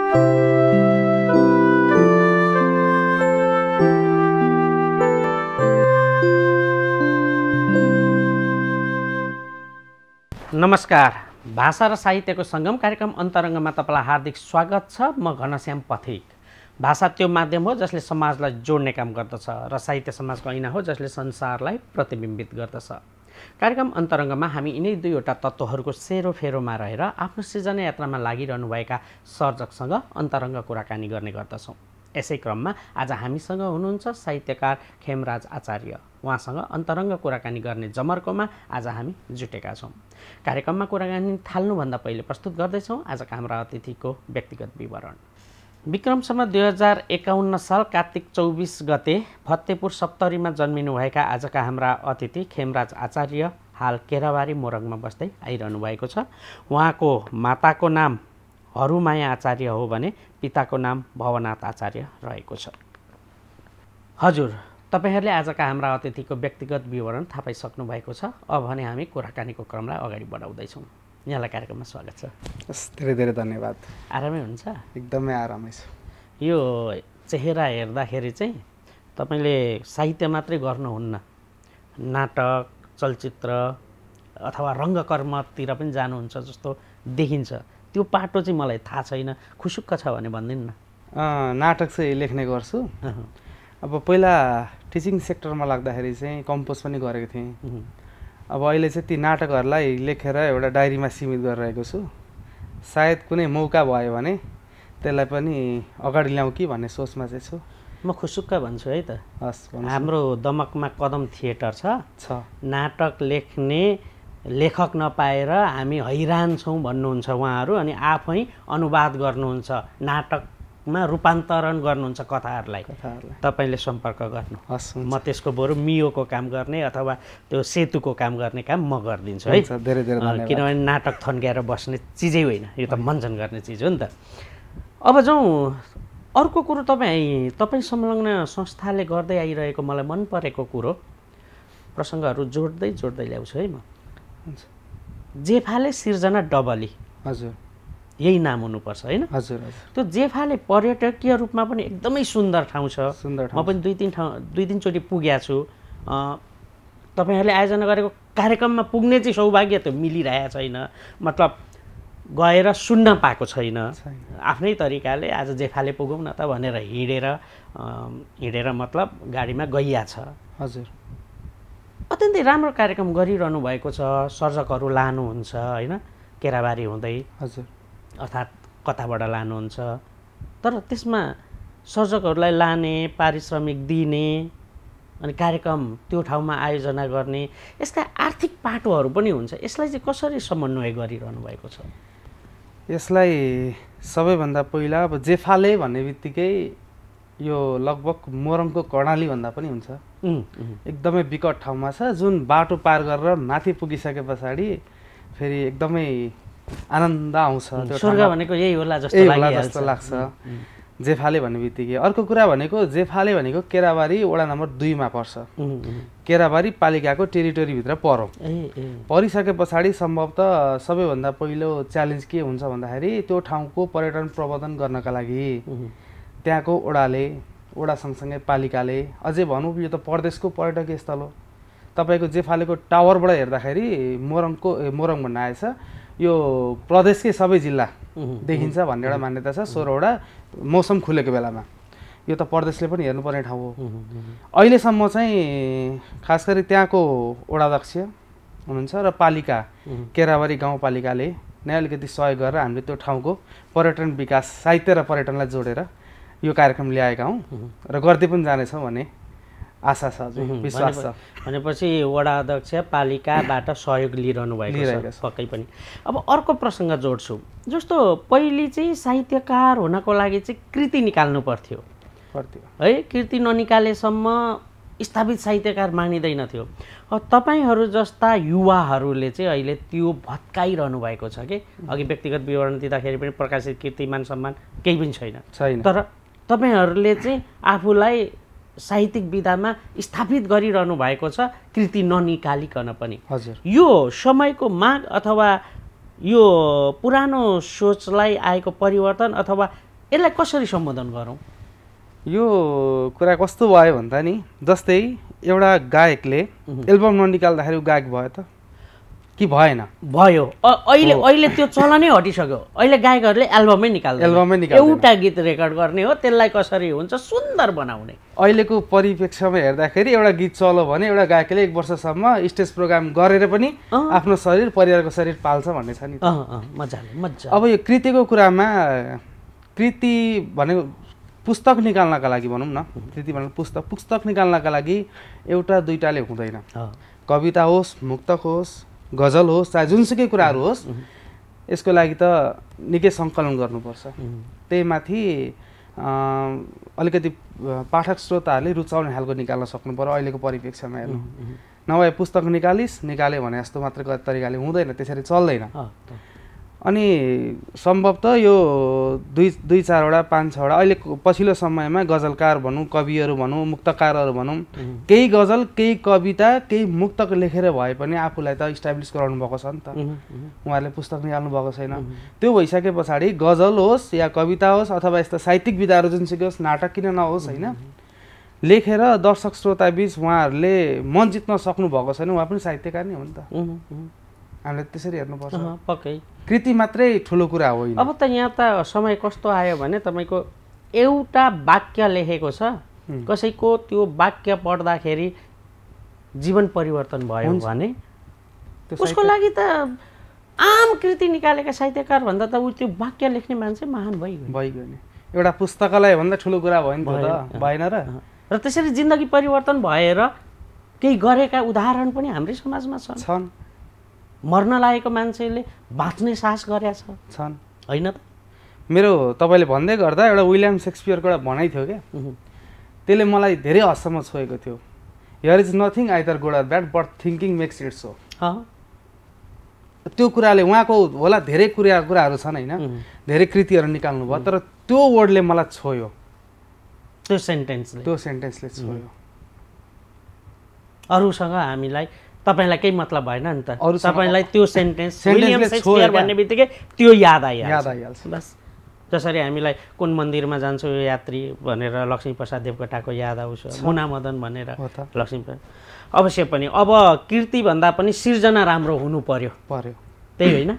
नमस्कार, भाषा र साहित्यको सङ्गम कार्यक्रम अन्तरङ्गमा तपाईँलाई हार्दिक स्वागत छ। म घनश्याम पथिक। भाषा त्यो माध्यम हो जसले समाजलाई जोड्ने काम गर्दछ र साहित्य समाजको ऐना हो जसले संसारलाई प्रतिबिम्बित गर्दछ। कार्यक्रम अन्तरङ्गमा हामी यिनै दुईवटा तत्त्वहरूको सेरोफेरोमा रहेर आफ्नो सृजना यात्रामा लागिरहनुभएका सर्जकसँग अन्तरङ्ग कुराकानी गर्ने गर्दछौँ। यसै क्रममा आज हामीसँग हुनुहुन्छ साहित्यकार खेमराज आचार्य। उहाँसँग अन्तरङ्ग कुराकानी गर्ने जमर्कोमा आज हामी जुटेका छौँ। कार्यक्रममा कुराकानी थाल्नुभन्दा पहिले प्रस्तुत गर्दैछौँ आजका हाम्रा अतिथिको व्यक्तिगत विवरण। विक्रमसम्म 2051 साल कार्तिक 24 गते फतेपुर सप्तरीमा जन्मिनुभएका आजका हाम्रा अतिथि खेमराज आचार्य हाल केराबारी मोरङमा बस्दै आइरहनु भएको छ। उहाँको माताको नाम हरुमाया आचार्य हो भने पिताको नाम भवनाथ आचार्य रहेको छ। हजुर, तपाईहरूले आजका हाम्रा अतिथिको व्यक्तिगत विवरण थाहा पाइसक्नु भएको छ। अब भने हामी कुराकानीको क्रमलाई अगाडि बढाउँदैछौँ। यहाँलाई कार्यक्रममा स्वागत छ। धेरै धेरै धन्यवाद। आरामै हुन्छ? एकदमै आरामै छ। यो चेहरा हेर्दाखेरि चाहिँ तपाईँले साहित्य मात्रै गर्नुहुन्न, नाटक, चलचित्र अथवा रङ्गकर्मतिर पनि जानुहुन्छ जस्तो देखिन्छ। त्यो पाटो चाहिँ मलाई थाहा छैन, खुसुक्क छ भने भनिदिनु न। नाटक चाहिँ लेख्ने गर्छु। अब पहिला टिचिङ सेक्टरमा लाग्दाखेरि चाहिँ कम्पोज पनि गरेको थिएँ। अब अहिले चाहिँ ती नाटकहरूलाई लेखेर एउटा डायरीमा सीमित गरिरहेको छु। सायद कुनै मौका भयो भने त्यसलाई पनि अगाडि ल्याउँ कि भन्ने सोचमा चाहिँ छु। म खुसुक्क भन्छु है त। हस्, हाम्रो दमकमा कदम थिएटर छ। नाटक लेख्ने लेखक नपाएर हामी हैरान छौँ भन्नुहुन्छ उहाँहरू, अनि आफै अनुवाद गर्नुहुन्छ, नाटकमा रूपान्तरण गर्नुहुन्छ कथाहरूलाई। तपाईँले सम्पर्क गर्नु। हस्, म त्यसको बरु मियोको काम गर्ने अथवा त्यो सेतुको काम गर्ने काम म गरिदिन्छु है। धेरै धेरै धन्यवाद। किनभने नाटक थन्क्याएर बस्ने चिजै होइन, यो त मञ्चन गर्ने चिज हो नि त। अब जाउँ अर्को कुरो, तपाईँ संलग्न संस्थाले गर्दै आइरहेको मलाई मन परेको कुरो प्रसङ्गहरू जोड्दै ल्याउँछु है म। जेफाले सिर्जना डबली, हजुर, यही नाम हुनुपर्छ होइन? हजुर। त्यो जेफाले पर्यटकीय रूपमा पनि एकदमै सुन्दर ठाउँ छ। म पनि दुई तिनचोटि पुगेको छु। तपाईँहरूले आयोजना गरेको कार्यक्रममा पुग्ने चाहिँ सौभाग्य त मिलिरहेको छैन, मतलब गएर सुन्न पाएको छैन। आफ्नै तरिकाले आज जेफाले पुगौँ न त भनेर हिँडेर मतलब गाडीमा गइया छ। हजुर, अत्यन्तै राम्रो कार्यक्रम गरिरहनु भएको छ। सर्जकहरू लानुहुन्छ होइन, केराबारी हुँदै। हजुर, अर्थात् कताबाट लानुहुन्छ, तर त्यसमा सर्जकहरूलाई लाने, पारिश्रमिक दिने, अनि कार्यक्रम त्यो ठाउँमा आयोजना गर्ने, यसका आर्थिक पाटोहरू पनि हुन्छ। यसलाई चाहिँ कसरी समन्वय गरिरहनु भएको छ? यसलाई सबैभन्दा पहिला अब जेफाले भन्ने बित्तिकै यो लगभग मोरङको कर्णाली भन्दा पनि हुन्छ। एकदमै विकट ठाउँमा छ, जुन बाटो पार गरेर माथि पुगिसके पछाडि फेरि एकदमै आनन्द आउँछ। स्वर्ग भनेको यही होला जस्तो लाग्छ जेफाले भन्ने बित्तिकै। अर्को कुरा भनेको जेफाले भनेको केराबारी वडा नम्बर 2 मा पर्छ। केराबारी पालिकाको टेरिटोरीभित्र परिसके पछाडि सम्भवतः सबैभन्दा पहिलो च्यालेन्ज के हुन्छ भन्दाखेरि त्यो ठाउँको पर्यटन प्रबन्धन गर्नका लागि त्यहाँको वडा सँगसँगै पालिकाले, अझै भनौँ यो त प्रदेशको पर्यटकीय स्थल हो। तपाईँको जेफालेको टावरबाट हेर्दाखेरि मोरङ भन्न आएछ, यो प्रदेशकै सबै जिल्ला देखिन्छ भन्ने एउटा मान्यता छ। 16 वटा मौसम खुलेको बेलामा यो त प्रदेशले पनि हेर्नुपर्ने ठाउँ हो। अहिलेसम्म चाहिँ खास गरी त्यहाँको वडाध्यक्ष हुनुहुन्छ र पालिका केराबारी गाउँपालिकाले नै अलिकति सहयोग गरेर हामीले त्यो ठाउँको पर्यटन विकास, साहित्य र पर्यटनलाई जोडेर यो कार्यक्रम ल्याएका हौँ र गर्दै पनि जानेछौँ भन्ने आशा छ, विश्वास छ। भनेपछि वडा अध्यक्ष पालिकाबाट सहयोग लिइरहनु भएको छ पक्कै पनि। अब अर्को प्रसङ्ग जोड्छु, जस्तो पहिले चाहिँ साहित्यकार हुनको लागि चाहिँ कृति निकाल्नु पर्थ्यो है। कृति ननिकालेसम्म स्थापित साहित्यकार मानिँदैन थियो। तपाईँहरू जस्ता युवाहरूले चाहिँ अहिले त्यो भत्काइरहनु भएको छ कि अघि व्यक्तिगत विवरण दिँदाखेरि पनि प्रकाशित कृति मान सम्मान केही पनि छैन, तर तपाईँहरूले चाहिँ आफूलाई साहित्यिक विधामा स्थापित गरिरहनु भएको छ कृति ननिकालिकन पनि। हजुर, यो समयको माग अथवा यो पुरानो सोचलाई आएको परिवर्तन अथवा यसलाई कसरी सम्बोधन गरौँ? यो कुरा कस्तो भयो भन्दा नि जस्तै एउटा गायकले एल्बम ननिकाल्दाखेरि गायक भयो त कि भएन? भयो। अहिले त्यो चलनै हटिसक्यो। अहिले गायकहरूले एल्बमै निकाल्दैन, एउटा गीत रेकर्ड गर्ने हो, त्यसलाई कसरी हुन्छ सुन्दर बनाउने। अहिलेको परिप्रेक्ष्यमा हेर्दाखेरि एउटा गीत चल्यो भने एउटा गायकले 1 वर्षसम्म स्टेज प्रोग्राम गरेर पनि आफ्नो शरीर परिवारको शरीर पाल्छ भन्ने छ नि। मजाले मजा। अब यो कृतिको कुरामा कृति भनेको पुस्तक निकाल्नका लागि भनौँ न, कृति भनेको पुस्तक निकाल्नका लागि एउटा दुईटाले हुँदैन। कविता होस्, मुक्तक होस्, गजल होस्, चाहे जुनसुकै कुराहरू होस्, यसको लागि त निकै सङ्कलन गर्नुपर्छ। त्यही माथि अलिकति पाठक श्रोताहरूले रुचाउने खालको निकाल्न सक्नु पर्यो अहिलेको परिप्रेक्ष्यमा हेर्नु। नभए पुस्तक निकाले भने जस्तो मात्र तरिकाले हुँदैन, त्यसरी चल्दैन। अनि सम्भवतः यो 2-4वटा 5-6वटा अहिले पछिल्लो समयमा गजलकार भनौँ, कविहरू भनौँ, मुक्तकारहरू भनौँ, केही गजल, केही कविता, केही मुक्तक लेखेर भए पनि आफूलाई त इस्टाब्लिस गराउनु भएको छ नि त। उहाँहरूले पुस्तक निकाल्नु भएको छैन। त्यो भइसके पछाडि गजल होस् या कविता होस् अथवा यस्तो साहित्यिक विधाहरू जुनसुकै होस्, नाटक किन नहोस् होइन, लेखेर दर्शक श्रोता बीच उहाँहरूले मन जित्न सक्नु भएको छैन, उहाँ पनि साहित्यकार नै हो नि त। हामीले त्यसरी हेर्नुपर्छ। पक्कै कृति मात्रै ठुलो कुरा होइन। अब त यहाँ त समय कस्तो आयो भने तपाईँको एउटा वाक्य लेखेको छ, कसैको त्यो वाक्य पढ्दाखेरि जीवन परिवर्तन भयो भने उसको लागि त आम कृति निकालेका साहित्यकार भन्दा त ऊ त्यो वाक्य लेख्ने मान्छे महान भइगयो नि। एउटा पुस्तकालय भन्दा ठुलो कुरा भयो नि त, भएन र? र त्यसरी जिन्दगी परिवर्तन भएर केही गरेका उदाहरण पनि हाम्रै समाजमा छन्। मर्न लागेको मान्छेले बाँच्ने साहस गरेका छन् होइन त? मेरो तपाईँले भन्दै गर्दा एउटा विलियम सेक्सपियरको एउटा भनाइ थियो क्या, त्यसले मलाई धेरै हदसम्म छोएको थियो। Here is nothing either good or bad but thinking makes it so. त्यो कुराले उहाँको होला धेरै कुराहरू छन् होइन, धेरै कृतिहरू निकाल्नु भयो, तर त्यो वर्डले मलाई छोयो, त्यो सेन्टेन्सले छोयो। अरूसँग हामीलाई तपाईलाई केही मतलब भएन नि त, तपाईलाई त्यो सेन्टेन्स विलियम शेक्सपियर भन्ने बित्तिकै त्यो याद आइहाल्छ बस। जसरी हामीलाई कुन मन्दिरमा जान्छ यो यात्री भनेर लक्ष्मीप्रसाद देवकोटाको याद आउँछ, मुना मदन भनेर लक्ष्मीप्रसाद। अवश्य पनि अब कृति भन्दा पनि सिर्जना राम्रो हुनु पर्यो, त्यही होइन?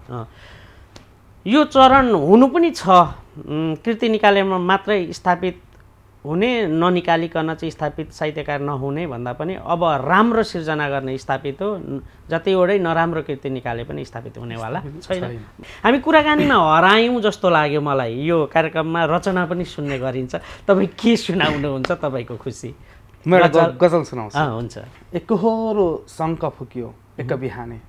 यो चरण हुनु पनि छ। कृति निकालेमा मात्रै स्थापित हुने, ननिकालिकन चाहिँ स्थापित साहित्यकार नहुने भन्दा पनि अब राम्रो सिर्जना गर्ने स्थापित हो, जतिवटै नराम्रो कृति निकाले पनि स्थापित हुनेवाला छैन। हामी कुराकानीमा हरायौँ जस्तो लाग्यो मलाई। यो कार्यक्रममा रचना पनि सुन्ने गरिन्छ, तपाईँ के सुनाउनुहुन्छ? तपाईँको खुसी। गजल सुनाउँछु। हुन्छ। एकहोरो शङ्ख फुक्यो एक बिहानै,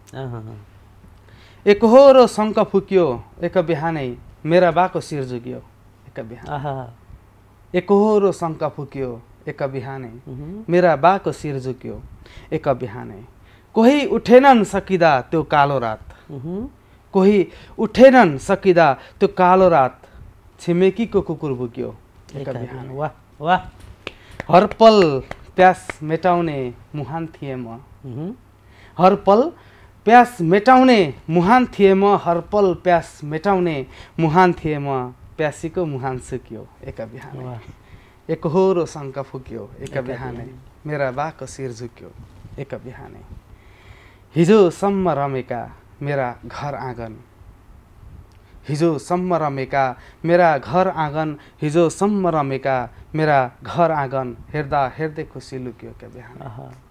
एकहोरो शङ्ख फुक्यो एक बिहानै, मेरा बाको शिर झुक्यो एक बिहानै। एकहोरो शङ्ख फुक्यो एक बिहानै, मेरा बाको शिर झुक्यो एक बिहानै। कोही उठेनन् सकिदा त्यो कालो रात, कोही उठेनन् सकिदा त्यो कालो रात, छिमेकीको कुकुर भुक्यो एक बिहानै। वाह वाह। हर पल प्यास मेटाउने मुहान थिएँ म, हर पल प्यास मेटाउने मुहान थिएँ म, हर पल प्यास मेटाउने मुहान थिएँ म, प्यासीको मुहान सुक्यो एक बिहानै। एकहोरो शङ्ख फुक्यो एक बिहानै, मेरा बाको शिर झुक्यो एक बिहानै। हिजोसम्म रमेका मेरा घर आँगन, हिजोसम्म रमेका मेरा घर आँगन, हिजोसम्म रमेका मेरा घर आँगन, हेर्दा हेर्दै खुसी लुक्यो एक बिहानै।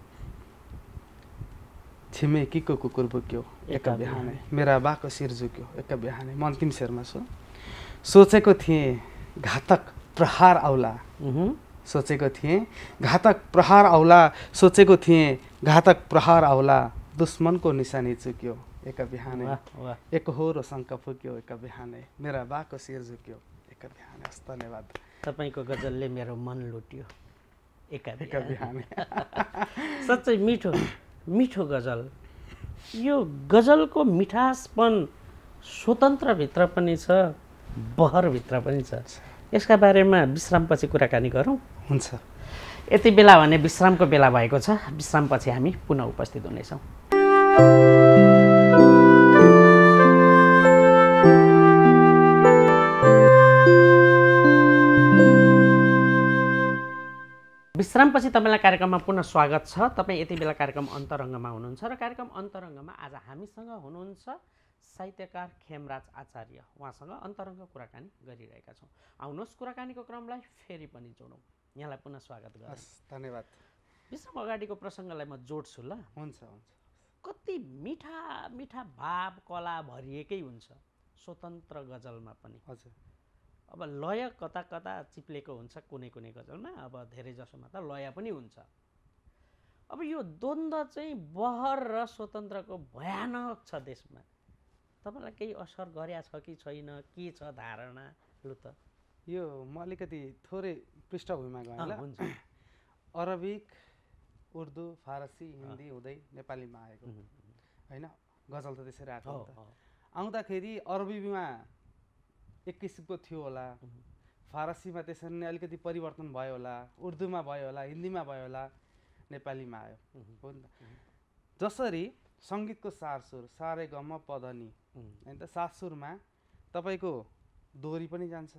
छिमेकीको कुकुर भुक्यो एक बिहानै, मेरा बाको शिर झुक्यो एक बिहानै। म अन्तिम शेरमा छु। सोचेको थिएँ घातक प्रहार आउला, सोचेको थिएँ घातक प्रहार आउला, सोचेको थिएँ घातक प्रहार आउला, दुश्मनको निशानी चुक्यो एक बिहानै। एकहोरो शङ्ख फुक्यो एक बिहानै, मेरा बाको शिर झुक्यो एक बिहानै। हस्, धन्यवाद। तपाईँको गजलले मेरो मन लुट्यो एक बिहानै। साँच्चै मिठो मिठो गजल। यो गजलको मिठासपन स्वतन्त्रभित्र पनि छ, बहरभित्र पनि छ। यसका बारेमा विश्रामपछि कुराकानी गरौँ। हुन्छ। यति बेला भने विश्रामको बेला भएको छ। विश्रामपछि हामी पुनः उपस्थित हुनेछौँ। विश्रामपछि तपाईँलाई कार्यक्रममा पुनः स्वागत छ। तपाईँ यति बेला कार्यक्रम अन्तरङ्गमा हुनुहुन्छ र कार्यक्रम अन्तरङ्गमा आज हामीसँग हुनुहुन्छ साहित्यकार खेमराज आचार्य। उहाँसँग अन्तरङ्ग कुराकानी गरिरहेका छौँ। आउनुहोस् कुराकानीको क्रमलाई फेरि पनि जोडौँ। यहाँलाई पुनः स्वागत गर्छु। धन्यवाद। विश्राम अगाडिको प्रसङ्गलाई म जोड्छु ल। हुन्छ। कति मिठा मिठा भाव कला भरिएकै हुन्छ स्वतन्त्र गजलमा पनि। हजुर। अब लय कता कता चिप्लेको हुन्छ कुनै कुनै गजलमा, अब धेरै जसोमा त लय पनि हुन्छ। अब यो द्वन्द्व चाहिँ बहर र स्वतन्त्रको भयानक छ देशमा। तपाईँलाई केही असर गरेछ कि छैन, के छ धारणा लु त? यो म अलिकति थोरै पृष्ठभूमिमा गएँ ल। हुन्छ। अरबिक, उर्दू, फारसी, हिन्दी हुँदै नेपालीमा आएको होइन। गजल त त्यसरी आएको हो त। आउँदाखेरि अरबीमा एक किसिमको थियो होला, फारसीमा त्यसरी नै अलिकति परिवर्तन भयो होला, उर्दूमा भयो होला, हिन्दीमा भयो होला, नेपालीमा आयो हो नि त। जसरी सङ्गीतको सारसुर सारे गम पधनी होइन त, सासुरमा तपाईँको दोहोरी पनि जान्छ,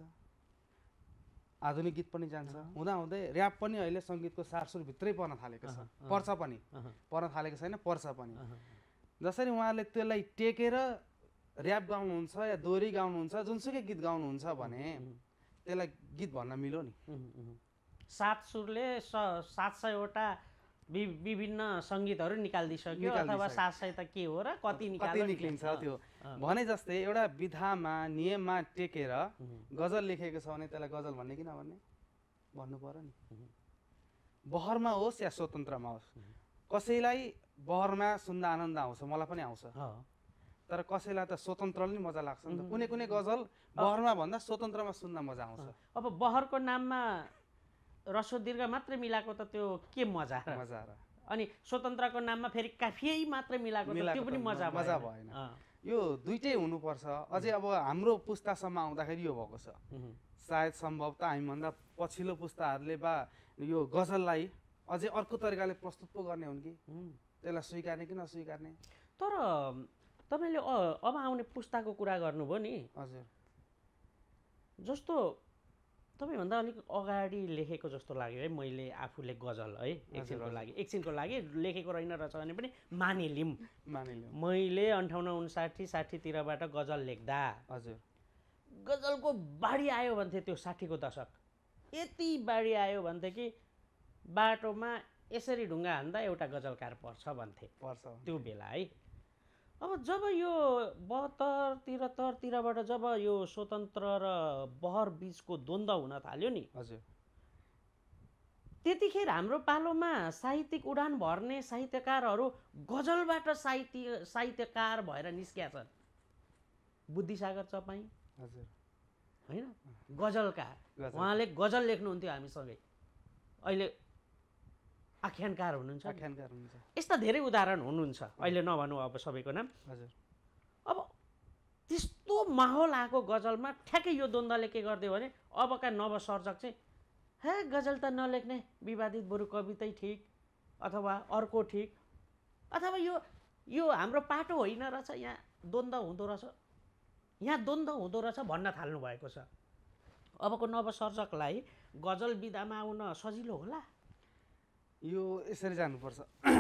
आधुनिक गीत पनि जान्छ, हुँदाहुँदै ऱ्याप पनि अहिले सङ्गीतको सारसुरभित्रै पर्न थालेको छ। पर्छ पनि, पर्न थालेको छैन, पर्छ पनि। जसरी उहाँले त्यसलाई टेकेर ऱ्याप गाउनुहुन्छ या दोहोरी गाउनुहुन्छ, जुनसुकै गीत गाउनुहुन्छ भने त्यसलाई गीत भन्न मिल्यो नि। 7 सुरले 700वटा विभिन्न सङ्गीतहरू निकालिदिइसक्यो, अथवा 700 त के हो र कति निक्लिन्छ त्यो भने जस्तै एउटा विधामा नियममा टेकेर गजल लेखेको छ भने त्यसलाई गजल भन्ने कि नभन्ने भन्नु पर्यो नि। बहरमा होस् या स्वतन्त्रमा होस्, कसैलाई बहरमा सुन्दा आनन्द आउँछ, मलाई पनि आउँछ, तर कसैलाई त स्वतन्त्रले नि मजा लाग्छ नि त। कुनै कुनै गजल बहरमा भन्दा स्वतन्त्रमा सुन्न मजा आउँछ। अब बहरको नाममा रसो दीर्घ मात्रै मिलाएको त त्यो के मजा र? अनि स्वतन्त्रको नाममा फेरि काफियै मात्रै मिलाएको त त्यो पनि मजा भएन। यो दुइटै हुनुपर्छ। अझै अब हाम्रो पुस्तासम्म आउँदाखेरि यो भएको छ। सायद सम्भवतः हामीभन्दा पछिल्लो पुस्ताहरूले बा यो गजललाई अझै अर्को तरिकाले प्रस्तुत पो गर्ने हुन् कि त्यसलाई स्वीकार्ने कि नस्वीकार्ने। तर तपाईँले अब आउने पुस्ताको कुरा गर्नुभयो नि। हजुर। जस्तो तपाईँभन्दा अलिक अगाडि लेखेको जस्तो लाग्यो है मैले आफूले गजल है, एकछिनको लागि लेखेको रहेन रहेछ भने पनि मानिलिउँ। मैले 58-59-60तिरबाट गजल लेख्दा हजुर गजलको बाढी आयो भन्थे। त्यो 60को दशक यति बाढी आयो भन्थे कि बाटोमा यसरी ढुङ्गा हान्दा एउटा गजलकार पर्छ भन्थे त्यो बेला है। अब जब यो 72-73तिरबाट जब यो स्वतन्त्र र बहर बिचको द्वन्द्व हुन थाल्यो नि, हजुर, त्यतिखेर हाम्रो पालोमा साहित्यिक उडान भर्ने साहित्यकारहरू गजलबाट साहित्यकार भएर निस्किया छन्। बुद्धिसागर चपाई हजुर होइन, गजलकार, उहाँले गजल लेख्नुहुन्थ्यो हामीसँगै, अहिले आख्यानकार हुनुहुन्छ। यस्ता धेरै उदाहरण हुनुहुन्छ, अहिले नभनौँ अब सबैको नाम। हजुर। अब त्यस्तो माहौल आएको गजलमा ठ्याक्कै यो द्वन्द्वले के गरिदियो भने अबका नवसर्जक चाहिँ हे गजल त नलेख्ने, विवादित बरु कवितै ठिक अथवा अर्को ठिक, अथवा यो हाम्रो पाटो होइन रहेछ, यहाँ द्वन्द्व हुँदो रहेछ भन्न थाल्नु भएको छ। अबको नवसर्जकलाई गजल विधामा आउन सजिलो होला? यो यसरी जानुपर्छ।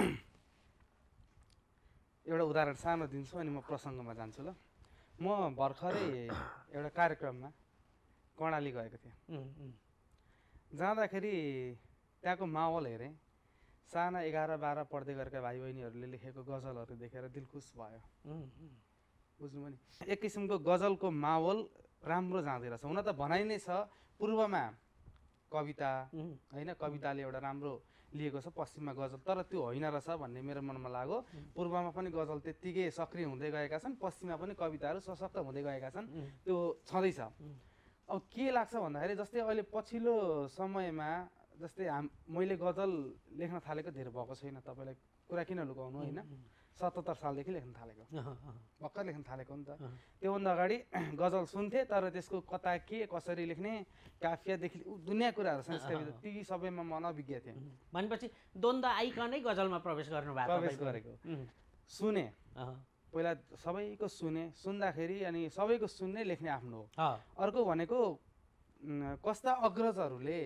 एउटा उदाहरण सानो दिन्छु अनि म प्रसङ्गमा जान्छु ल। म भर्खरै एउटा कार्यक्रममा कर्णाली गएको थिएँ। जाँदाखेरि त्यहाँको माहौल हेरेँ, साना 11-12 पढ्दै गरेका भाइ बहिनीहरूले लेखेको गजलहरू देखेर दिल खुस भयो। बुझ्नुभयो नि, एक किसिमको गजलको माहौल राम्रो जाँदै रहेछ। हुन त भनाइ नै छ पूर्वमा कविता होइन, कविताले एउटा राम्रो लिएको छ, पश्चिममा गजल, तर त्यो होइन रहेछ भन्ने मेरो मनमा लाग्यो। पूर्वमा पनि गजल त्यत्तिकै सक्रिय हुँदै गएका छन्, पश्चिममा पनि कविताहरू सशक्त हुँदै गएका छन्, त्यो छँदैछ। अब के लाग्छ भन्दाखेरि जस्तै अहिले पछिल्लो समयमा जस्तै मैले गजल लेख्न थालेको धेरै भएको छैन, तपाईँलाई कुरा किन लुकाउनु होइन, 77 सालदेखि लेख्न थालेको, भर्खर लेख्न थालेको नि त। त्योभन्दा अगाडि गजल सुन्थेँ, तर त्यसको कता के कसरी लेख्ने, काफियादेखि दुनियाँ कुराहरू संस्कृत ती सबैमा म अनभिज्ञ थिएँ। भनेपछि द्वन्द्व आइकनै गजलमा प्रवेश गरेको सुने, पहिला सबैको सुन्दाखेरि अनि सबैको सुन्ने लेख्ने आफ्नो हो। अर्को भनेको कस्ता अग्रजहरूले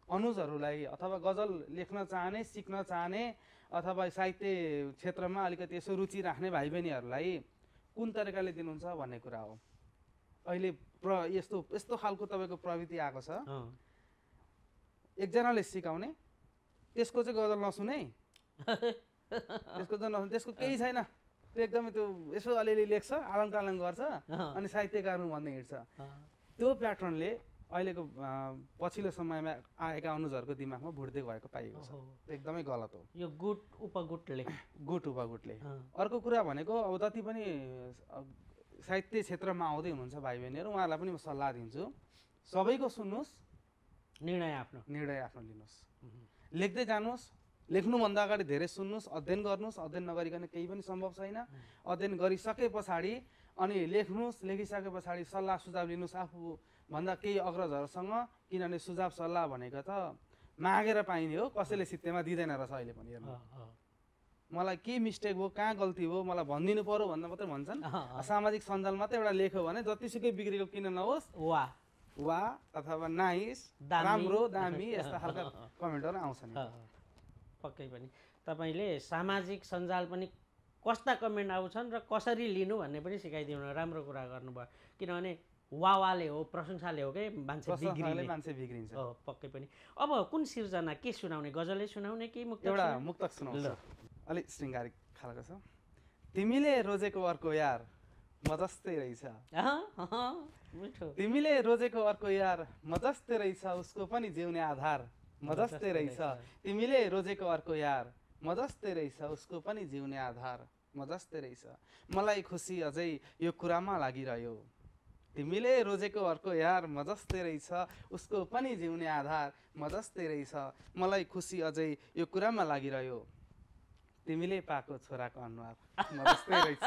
अनुजहरूलाई अथवा गजल लेख्न चाहने सिक्न चाहने अथवा साहित्य क्षेत्रमा अलिकति यसो रुचि राख्ने भाइ बहिनीहरूलाई कुन तरिकाले दिनुहुन्छ भन्ने कुरा हो। अहिले यस्तो यस्तो खालको तपाईँको प्रवृत्ति आएको छ, एकजनाले सिकाउने त्यसको चाहिँ गजल नसुने त्यसको चाहिँ नसुने, त्यसको केही छैन, त्यो एकदमै त्यो यसो अलिअलि लेख्छ आलङ टालङ गर्छ अनि साहित्यकार हुँ भन्दै हिँड्छ। त्यो प्याटर्नले अहिलेको पछिल्लो समयमा आएका अनुजहरूको दिमागमा भुट्दै भएको पाइएको छ। त्यो एकदमै गलत हो। यो गुट उपगुटले अर्को कुरा भनेको अब जति पनि साहित्य क्षेत्रमा आउँदै हुनुहुन्छ भाइ बहिनीहरू, उहाँहरूलाई पनि म सल्लाह दिन्छु, सबैको सुन्नुहोस्, निर्णय आफ्नो लिनुहोस्, लेख्दै जानुहोस्, लेख्नुभन्दा अगाडि धेरै सुन्नुहोस्, अध्ययन गर्नुहोस्। अध्ययन नगरिकन केही पनि सम्भव छैन। अध्ययन गरिसके पछाडि अनि लेख्नुहोस्, लेखिसके पछाडि सल्लाह सुझाव लिनुहोस् आफूभन्दा केही अग्रजहरूसँग, किनभने सुझाव सल्लाह भनेको त मागेर पाइने हो, कसैले सित्तेमा दिँदैन रहेछ। अहिले पनि हेर्नु, मलाई के मिस्टेक हो, कहाँ गल्ती हो मलाई भनिदिनु पर्यो भन्दा मात्रै भन्छन्। सामाजिक सञ्जालमा त एउटा लेख्यो भने जतिसुकै बिग्रेको किन नहोस्, वा अथवा नाइस, राम्रो, दामी, यस्ता खालका कमेन्टहरू आउँछन्। पक्कै पनि तपाईँले सामाजिक सञ्जाल पनि कस्ता कमेन्ट आउँछन् र कसरी लिनु भन्ने पनि सिकाइदिनु, राम्रो कुरा गर्नुभयो। किनभने वाले हो, प्रशंसाले हो कि मान्छे बिग्रिन्छ। पक्कै पनि। अब कुन सिर्जना के सुनाउने, गजलै सुनाउने कि एउटा मुक्तक सुनाउँछ, अलिक शृङ्गारिक खालको छ। तिमीले रोजेको अर्को यार म जस्तै रहेछ, तिमीले रोजेको अर्को यार म जस्तै रहेछ, उसको पनि जिउने आधार म जस्तै रहेछ, तिमीले रोजेको अर्को यार म जस्तै रहेछ, उसको पनि जिउने आधार म जस्तै रहेछ, मलाई खुसी अझै यो कुरामा लागिरह्यो, तिमीले रोजेको अर्को यार म जस्तै रहेछ, उसको पनि जिउने आधार म जस्तै रहेछ, मलाई खुसी अझै यो कुरामा लागिरह्यो, तिमीले पाएको छोराको अनुहार म जस्तै रहेछ।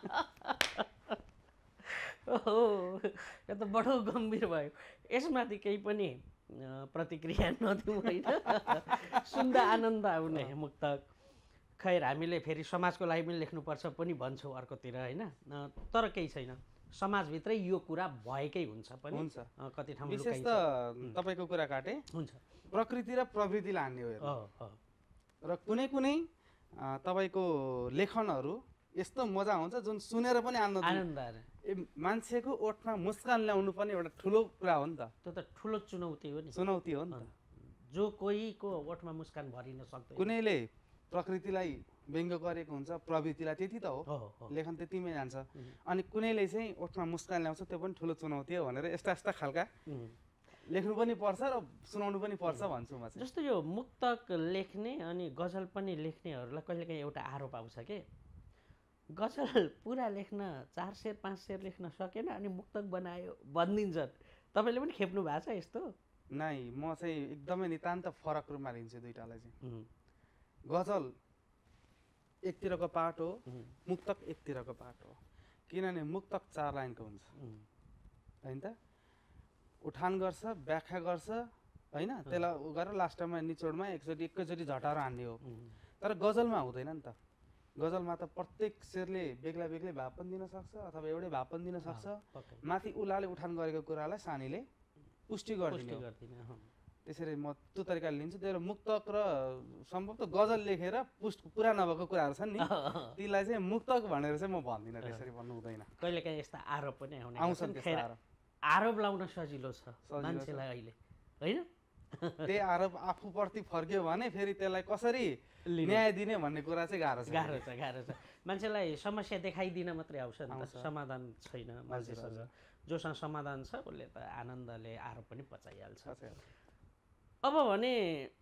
यो त बडो गम्भीर भयो। यसमाथि केही पनि प्रतिक्रिया नदिउँ होइन, सुन्दा आनन्द आउने मुक्तक। खैर हामीले फेरि समाजको लागि पनि लेख्नुपर्छ पनि भन्छौँ अर्कोतिर होइन, तर केही छैन, समाजभित्रै यो कुरा भएकै हुन्छ पनि, कति ठाउँ विशेष त तपाईँको कुरा काटे हुन्छ, प्रकृति र प्रवृत्तिलाई हान्ने हो। र कुनै कुनै तपाईँको लेखनहरू यस्तो मजा हुन्छ जुन सुनेर पनि आनन्द, मान्छेको ओठमा मुस्कान ल्याउनु पनि एउटा ठुलो कुरा हो नि त। त्यो त ठुलो चुनौती हो नि, त। जो कोहीको ओठमा मुस्कान भरिन सक्दैन। कुनैले प्रकृतिलाई व्यङ्ग्य गरेको हुन्छ, प्रवृत्तिलाई त्यति त हो, लेखन त्यतिमै जान्छ। अनि कुनैले चाहिँ ओठमा मुस्कान ल्याउँछ, त्यो पनि ठुलो चुनौती हो भनेर यस्ता यस्ता खालका लेख्नु पनि पर्छ र सुनाउनु पनि पर्छ भन्छु म चाहिँ। जस्तो यो मुक्तक लेख्ने अनि गजल पनि लेख्नेहरूलाई कहिलेकाहीँ एउटा आरोप आउँछ के, गजल पुरा लेख्न 4 शेर 5 शेर लेख्न सकेन अनि मुक्तक बनायो भनिदिन्छन्। तपाईँले पनि खेप्नु भएको छ यस्तो? नाइ, म चाहिँ एकदमै नितान्त फरक रूपमा लिन्छु दुईटालाई चाहिँ। गजल एकतिरको पाठ हो, मुक्तक एकतिरको पाठ हो। किनभने मुक्तक 4 लाइनको हुन्छ होइन त, उठान गर्छ, व्याख्या गर्छ होइन, त्यसलाई उ गरेर लास्टमा निचोडमा एकैचोटि झटाएर हान्ने हो। तर गजलमा हुँदैन नि त। गजलमा त प्रत्येक शेरले बेग्ला बेग्लै भाव पनि दिन सक्छ अथवा एउटै भाव पनि दिन सक्छ। माथि उलाले उठान गरेको कुरालाई सानीले पुष्टि गर्दिने। त्यसरी म त्यो तरिकाले लिन्छु। त्यही भएर मुक्तक र सम्भवतः गजल लेखेर पुरा नभएको कुराहरू छन् नि, तीलाई चाहिँ मुक्तक भनेर चाहिँ म भन्दिनँ, त्यसरी भन्नु हुँदैन। कहिलेकाहीँ यस्ता आरोप पनि आउँछन्। आरोप लाउन सजिलो छ मान्छेलाई अहिले होइन, त्यही आरोप आफूप्रति फर्क्यो भने फेरि त्यसलाई कसरी न्याय दिने भन्ने कुरा चाहिँ गाह्रो छ। मान्छेलाई समस्या देखाइदिन मात्रै आउँछ नि त, समाधान छैन मान्छेसँग। जोसँग समाधान छ उसले त आनन्दले आरोप पनि पचाइहाल्छ। अब भने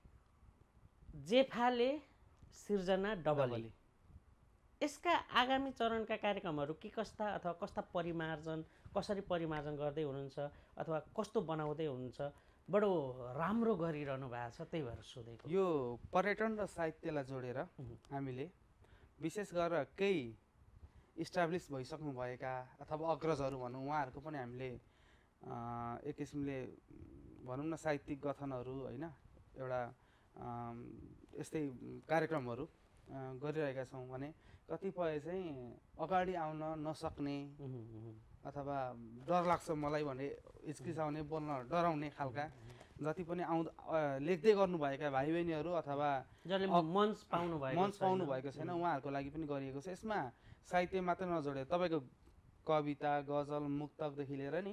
जेफाले सिर्जना डबली, यसका आगामी चरणका कार्यक्रमहरू के कस्ता अथवा कस्ता कसरी परिमार्जन गर्दै हुनुहुन्छ अथवा कस्तो बनाउँदै हुनुहुन्छ? बडो राम्रो गरिरहनु भएको छ, त्यही भएर सोधेको। यो पर्यटन र साहित्यलाई जोडेर हामीले विशेष गरेर केही इस्टाब्लिस भइसक्नु भएका अथवा अग्रजहरू भनौँ, उहाँहरूको पनि हामीले एक किसिमले भनौँ न साहित्यिक गठनहरू होइन, एउटा यस्तै कार्यक्रमहरू गरिरहेका छौँ भने कतिपय चाहिँ अगाडि आउन नसक्ने अथवा डर लाग्छ मलाई भने हिचकिचाउने, बोल्न डराउने खालका जति पनि लेख्दै गर्नुभएका भाइ बहिनीहरू अथवा मञ्च पाउनु भएको छैन उहाँहरूको लागि पनि गरिएको छ। यसमा साहित्य मात्र नजोडेर तपाईँको कविता गजल मुक्तकदेखि लिएर नि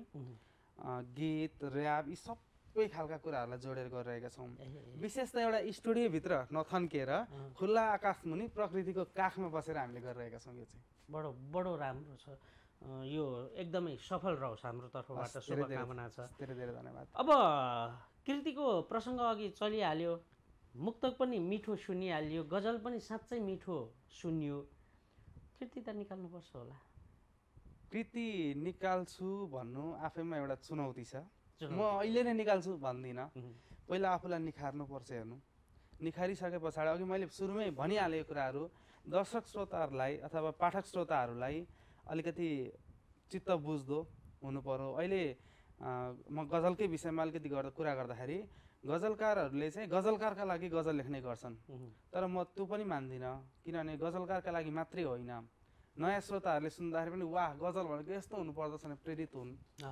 गीत र्याप यी सबै खालका कुराहरूलाई जोडेर गरिरहेका छौँ। विशेष त एउटा स्टुडियोभित्र नथन्केर खुल्ला आकाश मुनि प्रकृतिको काखमा बसेर हामीले गरिरहेका छौँ। यो चाहिँ बडो राम्रो छ। यो एकदमै सफल रहोस् हाम्रो तर्फबाट शुभकामना छ। धेरै धेरै धन्यवाद। अब कृतिको प्रसङ्ग अघि चलिहाल्यो, मुक्तक पनि मिठो सुनिहाल्यो, गजल पनि साँच्चै मिठो सुनियो, कृति त निकाल्नुपर्छ होला। कृति निकाल्छु भन्नु आफैमा एउटा चुनौती छ। म अहिले नै निकाल्छु भन्दिनँ, पहिला आफूलाई निखार्नुपर्छ। हेर्नु निखारिसके पछाडि अघि मैले सुरुमै भनिहालेको कुराहरू दर्शक श्रोताहरूलाई अथवा पाठक श्रोताहरूलाई अलिकति चित्त बुझ्दो हुनु पर्यो। अहिले म गजलकै विषयमा अलिकति कुरा गर्दाखेरि गजलकारहरूले चाहिँ गजलकारका लागि गजल लेख्ने गर्छन्, तर म त्यो पनि मान्दिनँ। किनभने गजलकारका लागि मात्रै होइन, नयाँ श्रोताहरूले सुन्दाखेरि पनि वाह गजल भनेको यस्तो हुनुपर्दछ भने प्रेरित हुन्,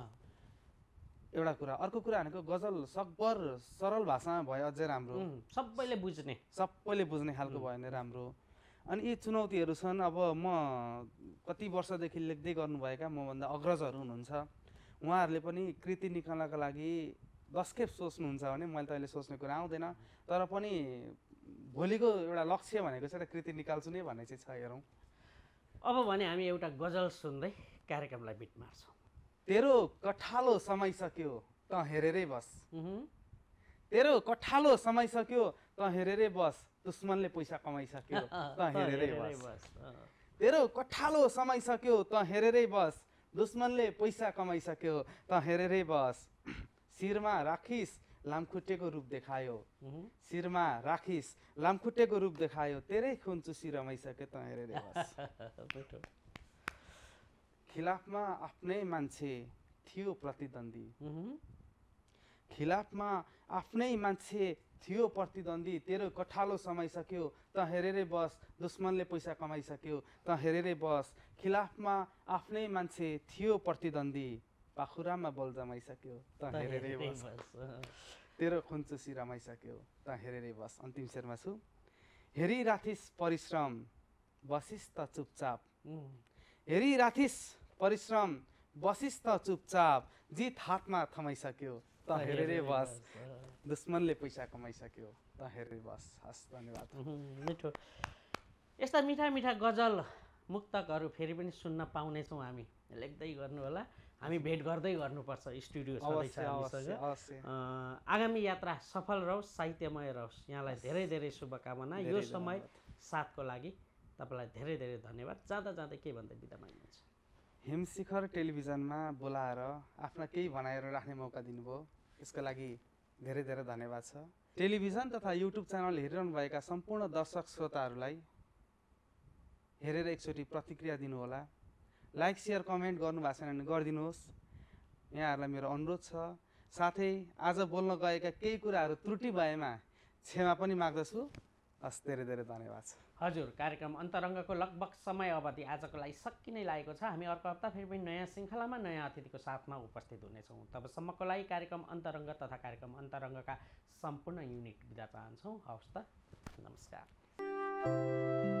एउटा कुरा। अर्को कुरा भनेको गजल सकभर सरल भाषामा भए अझै राम्रो, सबैले बुझ्ने खालको भयो भने राम्रो। अनि यी चुनौतीहरू छन्। अब म कति वर्षदेखि लेख्दै गर्नुभएका मभन्दा अग्रजहरू हुनुहुन्छ, उहाँहरूले पनि कृति निकाल्नका लागि 10 खेप सोच्नुहुन्छ भने मैले त अहिले सोच्ने कुरा आउँदैन, तर पनि भोलिको एउटा लक्ष्य भनेको चाहिँ कृति निकाल्छु नै भन्ने चाहिँ छ। हेरौँ अब भने हामी एउटा गजल सुन्दै कार्यक्रमलाई बिट मार्छौँ। तेरो कठालो समय सक्यो त हेरेरै बस, तेरो कठालो समय सक्यो त हेरेरै बस, दुश्मनले पैसा कमाइसक्यो त हेरेरै बस, तेरो कठालो समय सक्यो त हेरेरै बस, दुश्मनले पैसा कमाइसक्यो त हेरेरै बस। शिरमा राखिस लामखुट्टेको रूप देखायो, शिरमा राखिस लामखुट्टेको रूप देखायो, तेरै खुन चुसी रमाइसक्यो त हेरेरै बस। खिलाफमा आफ्नै मान्छे थियो प्रतिद्वन्दी, खिलाफमा आफ्नै मान्छे थियो प्रतिद्वन्दी, तेरो कठालो समय सक्यो त हेरेरै बस, दुश्मनले पैसा कमाइसक्यो त हेरेरै बस। खिलाफमा आफ्नै मान्छे थियो प्रतिद्वन्दी, पाखुरामा बल जमाइसक्यो त हेरेरै बस, तेरो खुनचुसी रमाइसक्यो त हेरेरै बस। अन्तिम शेरमा छु। हेरिराथिस परिश्रम बसिस त चुपचाप, हेरिराथिस परिश्रम बसिस त चुपचाप, जित हातमा थमाइसक्यो त हेरेरै बस, दुश्मनले पैसा कमाइसक्यो त हेरेरै बस। हस् धन्यवाद। मिठो यस्ता मिठा मिठा गजल मुक्तकहरू फेरि पनि सुन्न पाउनेछौँ। हामी लेख्दै गर्नु होला, हामी भेट गर्दै गर्नुपर्छ स्टुडियो छँदैछ। आगामी यात्रा सफल रहोस्, साहित्यमय रहोस्। यहाँलाई धेरै धेरै शुभकामना। यो समय साथको लागि तपाईँलाई धेरै धेरै धन्यवाद। जाँदा जाँदै के भन्दै बिदा माग्नुहुन्छ? हिमशिखर टेलिभिजनमा बोलाएर आफ्ना केही भनाइहरू राख्ने मौका दिनुभयो, यसको लागि धेरै धेरै धन्यवाद छ। टेलिभिजन तथा युट्युब च्यानल हेरिरहनुभएका सम्पूर्ण दर्शक श्रोताहरूलाई हेरेर एकचोटि प्रतिक्रिया दिनुहोला। लाइक सेयर कमेन्ट गर्नुभएको छैन भने गरिदिनुहोस्, यहाँहरूलाई मेरो अनुरोध छ। साथै आज बोल्न गएका केही कुराहरू त्रुटि भएमा क्षमा पनि माग्दछु। हस् धेरै धेरै धन्यवाद। हजुर, कार्यक्रम अन्तरङ्गको लगभग समय अवधि आजको लागि सकिनै लागेको छ। हामी अर्को हप्ता फेरि पनि नयाँ श्रृङ्खलामा नयाँ अतिथिको साथमा उपस्थित हुनेछौँ। तबसम्मको लागि कार्यक्रम अन्तरङ्ग तथा कार्यक्रम अन्तरङ्गका सम्पूर्ण युनिट बिदा चाहन्छौँ। हवस् त, नमस्कार।